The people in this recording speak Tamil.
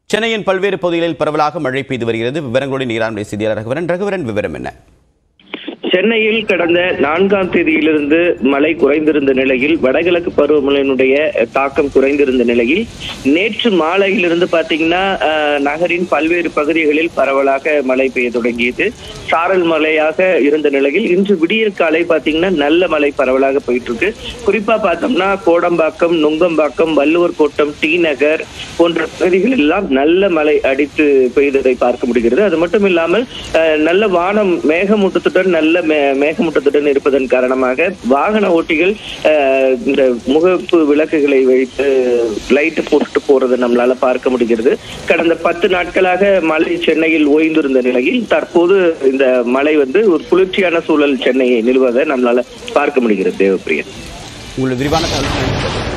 சென்னையின் பல்வேறு பகுதிகளில் பரவலாக மழை பெய்து வருகிறது. விவரங்களுடன் நீராண்மை செய்தியாளர் ரகுவரன் விவரம் என்ன? சென்னையில் கடந்த 4ஆம் தேதியிலிருந்து மழை குறைந்திருந்த நிலையில் வடகிழக்கு பருவமழையினுடைய தாக்கம் குறைந்திருந்த நிலையில் நேற்று மாலையிலிருந்து பாத்தீங்கன்னா நகரின் பல்வேறு பகுதிகளில் பரவலாக மழை பெய்ய தொடங்கியது. சாரல் மழையாக இருந்த நிலையில் இன்று விடியற் காலை பாத்தீங்கன்னா நல்ல மழை பரவலாக போயிட்டு இருக்கு. குறிப்பா பார்த்தோம்னா கோடம்பாக்கம், நுங்கம்பாக்கம், வள்ளுவர் கோட்டம், டி நகர் போன்ற பகுதிகளில் எல்லாம் நல்ல மழை அடித்து பெய்ததை பார்க்க முடிகிறது. அது மட்டும் இல்லாமல் நல்ல வானம் மேகமூட்டத்துடன் நல்ல மேகமூட்டத்துடன் இருப்பதன் காரணமாக வாகன ஓட்டிகள் இந்த முகப்பு விளக்குகளை வைத்து லைட் போட்டு போறது நம்மளால பார்க்க முடிகிறது. கடந்த 10 நாட்களாக மழை சென்னையில் ஓய்ந்திருந்த நிலையில் தற்போது இந்த மழை ஒரு குளிர்ச்சியான சூழல் சென்னையை நிலவுவதை நம்மளால பார்க்க முடிகிறது. தேவப்பிரியன், உங்களுக்கு விரிவான